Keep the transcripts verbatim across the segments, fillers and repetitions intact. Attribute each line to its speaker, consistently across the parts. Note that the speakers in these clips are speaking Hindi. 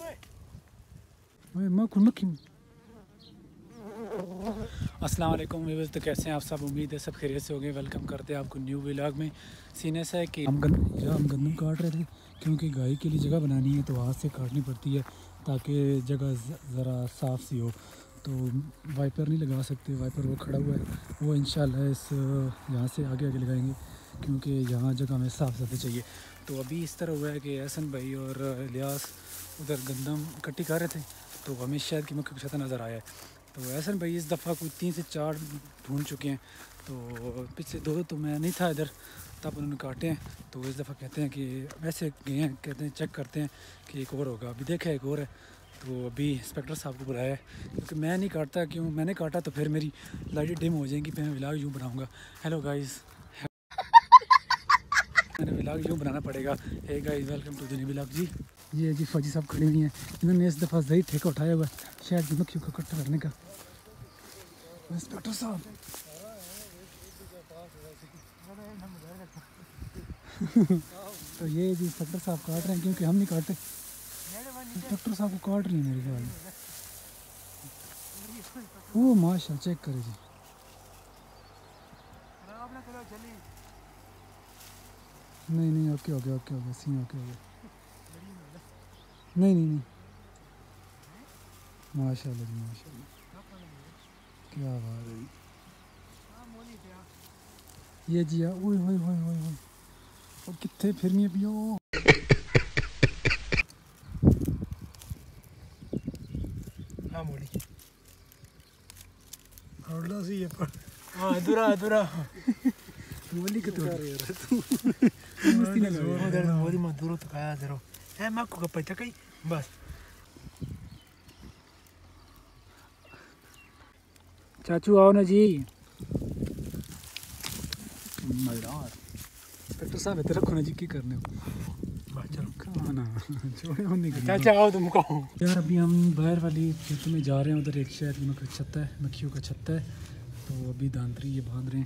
Speaker 1: अस्सलाम वालेकुम व्यूअर्स, तो कैसे हैं आप सब। उम्मीद है सब खैरियत से हो गए। वेलकम करते हैं आपको न्यू व्लॉग में। सीने से है कि हम गन हम गंदम काट रहे थे क्योंकि गाय के लिए जगह बनानी है तो हाथ से काटनी पड़ती है ताकि जगह ज़रा साफ़ सी हो। तो वाइपर नहीं लगा सकते, वाइपर वो खड़ा हुआ है, वो इंशाल्लाह इस यहाँ से आगे आगे लगाएंगे क्योंकि यहाँ जगह हमें साफ़ ज़्यादा चाहिए। तो अभी इस तरह हुआ है कि एहसन भाई और इलियास उधर गंदम इकट्ठी कर रहे थे तो हमें शायद कि मुख्य छत नज़र आया है। तो एहसन भाई इस दफ़ा कोई तीन से चार ढूंढ चुके हैं, तो पिछले दो तो मैं नहीं था इधर तब उन्होंने काटे हैं। तो इस दफ़ा कहते हैं कि वैसे गए हैं, कहते हैं चेक करते हैं कि एक और होगा। अभी देखा एक और है, तो अभी इंस्पेक्टर साहब को बुलाया है क्योंकि मैं नहीं काटता, क्यों मैंने काटा तो फिर मेरी लाइटें डिम हो जाएंगी, फिर मैं व्लॉग यूँ बनाऊँगा। हेलो गाइज़, मैंने व्लॉग यूँ बनाना पड़ेगा। Hey guys, welcome to the new vlog. जी ये जी फौजी साहब खड़ी हुई हैं, इन्होंने इस दफ़ा सही ठेका उठाया हुआ है शायद की मक्खियों को इकट्ठा करने का। इंस्पेक्टर साहब तो ये जी इंस्पेक्टर साहब काट रहे हैं क्योंकि हम नहीं काटते। इंस्पेक्टर साहब को काट रही है मेरे ख्याल में। ओ माशा, चेक करे जी। नहीं नहीं ओके ओके ओके ओके सी ओके ओके नहीं नहीं नहीं माशाल्लाह जी माशाल्लाह, क्या बात है ये जी। ओए ओए ओए ओए ओए ओ कितने फिरनी पियो।
Speaker 2: हाँ मोली हड़ला सी ये पर हाँ अधूरा अधूरा
Speaker 1: मोली के तो
Speaker 2: मस्ती ना करो उधर मोदी मत दूर तो खाया जरो है मां को कपैता कई बस।
Speaker 1: चाचू आओ ना जी। मज़ेदार इंस्पेक्टर साहब इधर रखो ना जी, की करने हो
Speaker 2: बस चलो
Speaker 1: खाना छोड़े होने के
Speaker 2: चाचा आओ तुम कहो
Speaker 1: यार। अभी हम बाहर वाली खेत में जा रहे हैं, उधर एक शहर की मक्खी छत्ता है, मक्खियों का छत्ता है, तो अभी दांतरी ये बांध रहे हैं।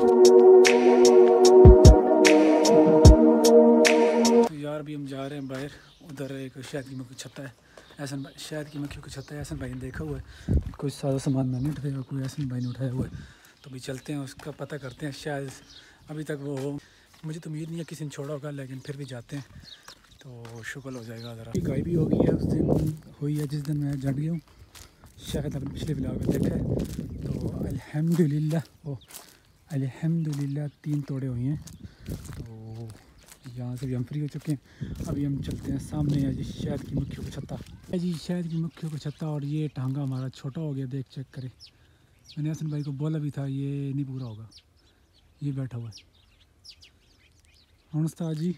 Speaker 1: तो यार अभी हम जा रहे हैं बाहर, उधर एक शहद की मक्खी छत्ता है, ऐसा शहद की मक्खियों का छत्ता है। ऐसा भाई ने देखा हुआ है, कोई सारा सामान मैंने उठाया, कोई ऐसा भाई ने उठाया हुआ है, तो अभी चलते हैं उसका पता करते हैं। शायद अभी तक वो हो, मुझे तो उम्मीद नहीं है किसी ने छोड़ा होगा, लेकिन फिर भी जाते हैं तो शुक्र हो जाएगा। ज़रा गाय भी हो गई है, उस दिन हुई है जिस दिन मैं जट गया हूँ, शायद आपने पिछले व्लॉग में देखा है। तो अल्हम्दुलिल्लाह ओ अल्हम्दुलिल्लाह तीन तोड़े हुए हैं, तो यहाँ से भी हम फ्री हो चुके हैं। अभी हम चलते हैं सामने है जी शहद की मक्खियों का छत्ता है जी, शहद की मक्खियों का छत्ता। और ये टांगा हमारा छोटा हो गया, देख चेक करें। मैंने हसन भाई को बोला भी था ये नहीं पूरा होगा, ये बैठा हुआ है उस्ताद जी।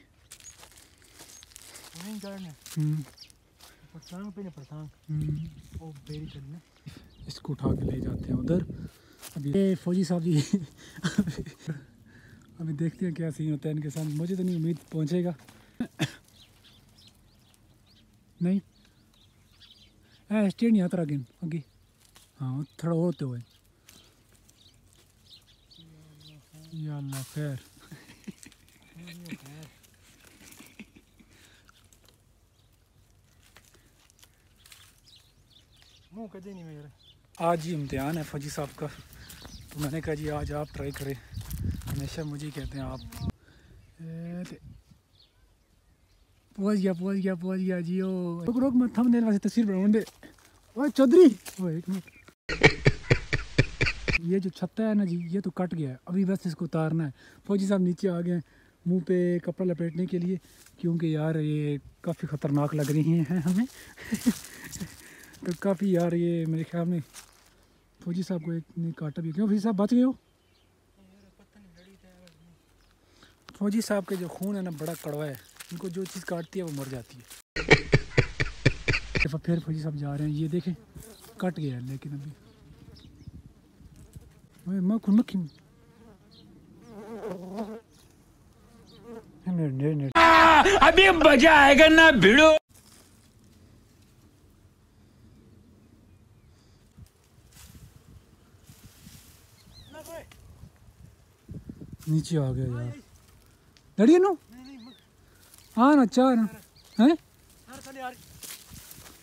Speaker 2: नहीं करने
Speaker 1: हम्म
Speaker 2: पटांग पे ने पटांग
Speaker 1: हम्म
Speaker 2: ओ बेरी करने
Speaker 1: इसको उठा के ले जाते हैं उधर। अभी ये फौजी साहब जी अभी देखते हैं क्या सीन होता है इनके साथ। मुझे तो नहीं उम्मीद पहुंचेगा नहीं है स्टेट नहीं आता आगे आगे हाँ थोड़ा होते हुए या अल्लाह खैर।
Speaker 2: मुंह कदे नहीं मेरे
Speaker 1: आज ही इम्तिहान है फौजी साहब का, तो मैंने कहा जी आज आप ट्राई करें, हमेशा मुझे ही कहते हैं आप। पहुँच गया पहुँच गया पहुँच गया जी। ओ रुक रुक मैं थंबनेल वाली तस्वीर बनाऊँ दे। ओए चौधरी ओ एक मिनट, ये जो छत्ता है ना जी ये तो कट गया है, अभी बस इसको उतारना है। फौजी साहब नीचे आ गए मुंह पे कपड़ा लपेटने के लिए क्योंकि यार ये काफ़ी ख़तरनाक लग रही हैं हमें तो काफ़ी यार ये मेरे ख्याल में फौजी साहब को एक ने काटा भी। क्यों फौजी साहब बच गए हो? फौजी साहब के जो खून है ना बड़ा कड़वा है, इनको जो चीज़ काटती है वो मर जाती है। फिर फौजी साहब जा रहे हैं, ये देखें कट गया है लेकिन अभी मक्खी मक्खी
Speaker 3: अभी मजा आएगा ना भिड़ो।
Speaker 1: नीचे आ गया यार लड़िए नो हाँ ना चाह ना है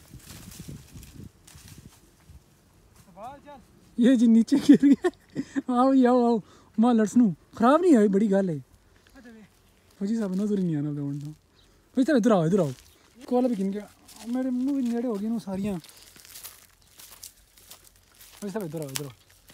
Speaker 1: ये जी नीचे गिर गया। आओ जी, आओ आओ मां लड़सनू खराब नहीं है, बड़ी गल है। फौजी साहब नजर ही नहीं आना दौड़ तो फौजी साहब इधर आओ, इधर आओ। कोला भी गिन गया, मेरे मुंह भी नेड़े हो गए सारियां। फौजी साहब इधर आओ, इधर आओ।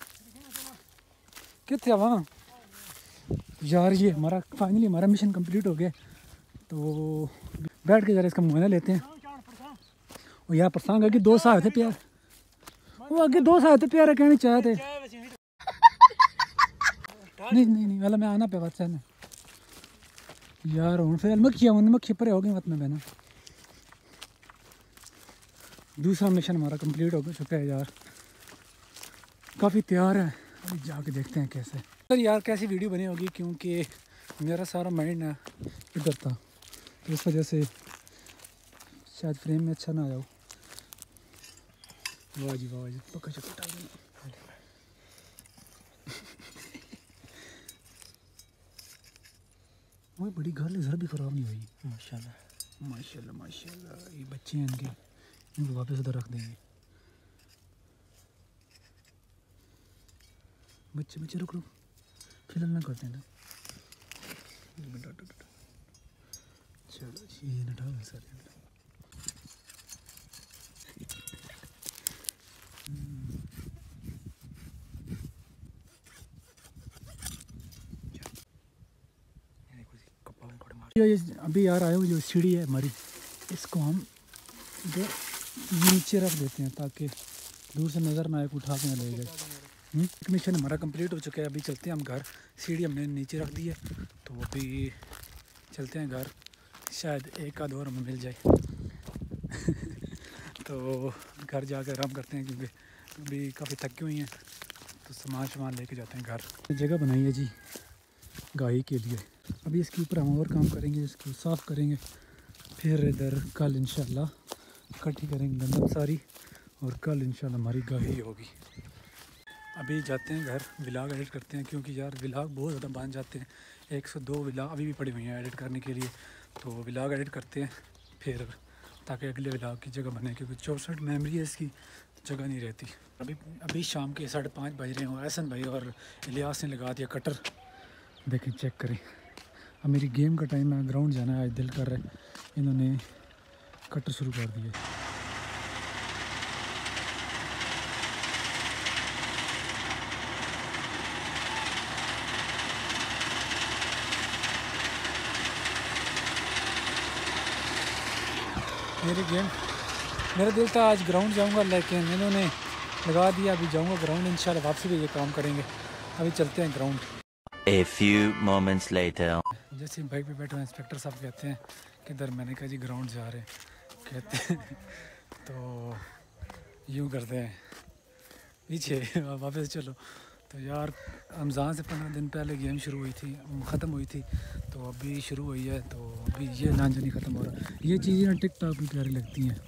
Speaker 1: कितने वहाँ यार, ये हमारा फाइनली हमारा मिशन कंप्लीट हो गया। तो बैठ के जरा इसका मुआयना लेते हैं। और यार परसांग आगे दो साल थे प्यार, वो आगे दो साल थे प्यार कहने चाहे थे। नहीं नहीं नहीं वाला मैं आना पे बात है यार। हूँ फिर मक्खियाँ हूँ मक्खी परे हो गई मत में बहना। दूसरा मिशन हमारा कंप्लीट हो चुका है यार, काफ़ी तैयार है। अभी जाके देखते हैं कैसे। सर यार कैसी वीडियो बनी होगी, क्योंकि मेरा सारा माइंड ना इधर था, तो इस वजह से शायद फ्रेम में अच्छा ना आया हो। वाह जी वाह जी, पक्का चक्कर वही बड़ी घर इधर भी ख़राब नहीं हुई। माशाल्लाह माशाल्लाह माशाल्लाह। ये बच्चे हैं इनके, इनको वापस उधर रख देंगे। बच्चे बच्चे रुक रुक फिलहाल ना करते हैं ना। चलो ये नटा सर। ये अभी यार आए हुए जो सीढ़ी है हमारी, इसको हम इधर नीचे रख देते हैं ताकि दूर से नज़र ना आए, उठा के ना ले जाए। एक मिशन हमारा कंप्लीट हो चुका है। अभी चलते हैं हम घर। सीढ़ी हमने नीचे रख दी है, तो अभी चलते हैं घर। शायद एक आध और हमें मिल जाए। तो घर जाकर आराम करते हैं, क्योंकि अभी काफ़ी थकी हुई हैं। तो सामान सामान लेके जाते हैं घर। जगह बनाई है जी गाय के लिए। अभी इसके ऊपर हम और काम करेंगे, इसको साफ़ करेंगे। फिर इधर कल इंशाल्लाह इकट्ठी करेंगे गंदम सारी, और कल इंशाल्लाह हमारी गाय ही होगी। अभी जाते हैं घर, व्लॉग एडिट करते हैं, क्योंकि यार व्लॉग बहुत ज़्यादा बन जाते हैं। एक सौ दो व्लॉग अभी भी पड़ी हुई हैं एडिट करने के लिए। तो व्लॉग एडिट करते हैं फिर, ताकि अगले व्लॉग की जगह बने, क्योंकि चौंसठ मेमोरी है इसकी, जगह नहीं रहती। अभी अभी शाम के साढ़े पाँच बज रहे हैं। एहसन भाई और इलियास ने लगा दिया कटर। देखें चेक करें। अब मेरी गेम का टाइम है, ग्राउंड जाना है, आज दिल कर रहा है। इन्होंने कटर शुरू कर दिया। मेरी गेम, मेरा दिल था आज ग्राउंड जाऊंगा, लेकिन इन्होंने लगा दिया। अभी जाऊंगा ग्राउंड, इंशाल्लाह वापसी भी ये काम करेंगे। अभी चलते हैं ground.
Speaker 4: A few moments later.
Speaker 1: जैसे बाइक पे बैठे हुए इंस्पेक्टर साहब कहते हैं किधर, मैंने कहा जी ग्राउंड जा रहे हैं। कहते हैं तो यूँ करते हैं पीछे वापस चलो। तो यार रमज़ान से पंद्रह दिन पहले गेम शुरू हुई थी, ख़त्म हुई थी, तो अभी शुरू हुई है। तो अभी ये लांजा नहीं ख़त्म हो रहा। ये चीज़ें ना टिक टॉक भी प्यारी लगती हैं।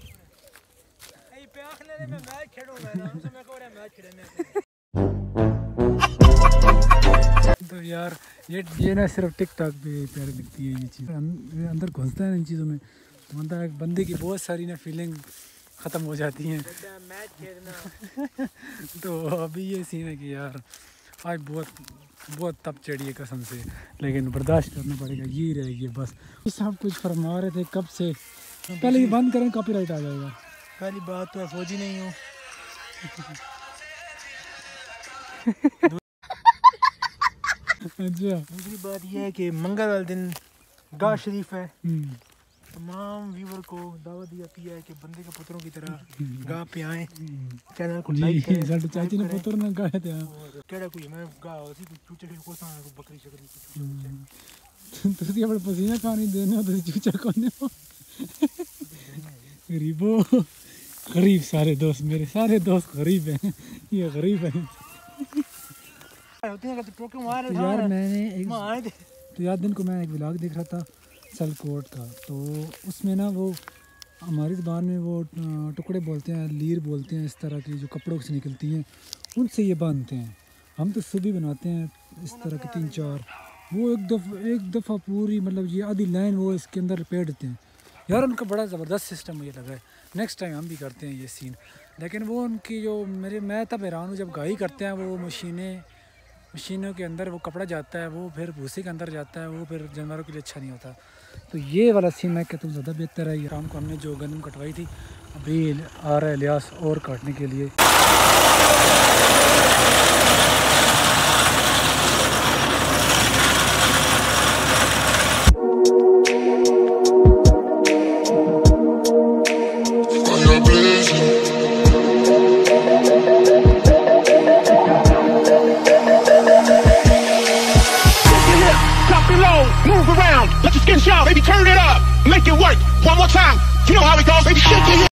Speaker 1: तो यार ये ये ना सिर्फ टिक टॉक पे प्यारी लगती है ये चीज़। अं, अंदर घुसता है इन चीज़ों में, तो बंदा एक बंदे की बहुत सारी ना फीलिंग ख़त्म हो जाती हैं। तो अभी ये सीन है कि यार आज बहुत बहुत तप चढ़ी है कसम से, लेकिन बर्दाश्त करना पड़ेगा, यही रहेगी बस। सब कुछ फरमा रहे थे कब से, पहले ये बंद करें कॉपीराइट आ जाएगा।
Speaker 2: पहली बात तो फौजी नहीं हूँ।
Speaker 1: अच्छा,
Speaker 2: दूसरी बात यह है कि मंगल वाले दिन गाह शरीफ है। तमाम व्यूवर को दावत दी जाती है कि बंदे के पुत्रों की तरह गाह पे आए, चैनल को लाइक करें।
Speaker 1: साडे चाची ने पुत्र ने कहा था
Speaker 2: केड़ा कोई मैं गाह होती कोई चूचे को सा कोई बकरी शकरी कुछ
Speaker 1: ਤੁਸੀਂ ਆਪਣੇ ਪਸੀਨਾ ਖਾਣੀ ਦੇने हो, ਤੁਸੀਂ चूचा खाने हो। गरीबो गरीब, सारे दोस्त मेरे सारे दोस्त गरीब हैं, ये गरीब हैं।
Speaker 2: होती है कि टोके मार
Speaker 1: तो यार मैंने एक
Speaker 2: मार दे।
Speaker 1: तो यार दिन को मैं एक व्लॉग देख रहा था सलकोट का, तो उसमें ना वो हमारी ज़बान में वो टुकड़े बोलते हैं, लीर बोलते हैं, इस तरह की जो कपड़ों से निकलती हैं उनसे ये बांधते हैं। हम तो सुबह बनाते हैं इस तरह के तीन चार, वो एक दफ़ा एक दफ़ा पूरी मतलब ये आधी लाइन वो इसके अंदर लपेट देते हैं। यार उनका बड़ा ज़बरदस्त सिस्टम मुझे लगा है। नेक्स्ट टाइम हम भी करते हैं ये सीन, लेकिन वो उनकी जो मेरे मैं तब हैरान हूँ जब गाई करते हैं वो मशीनें मशीनों के अंदर वो कपड़ा जाता है वो फिर भूसे के अंदर जाता है वो फिर जानवरों के लिए अच्छा नहीं होता। तो ये वाला सीन मैं कहता हूँ ज़्यादा बेहतर है। शाम को हमने जो गंदम कटवाई थी अभी आ रहा है इलियास और काटने के लिए।
Speaker 5: Move around, let your skin shine, baby, turn it up, make it work, one more time, you know how it goes, baby, shake it.